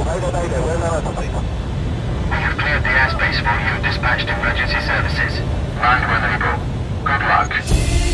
We have cleared the airspace for you and dispatched emergency services. Land when able. Good luck.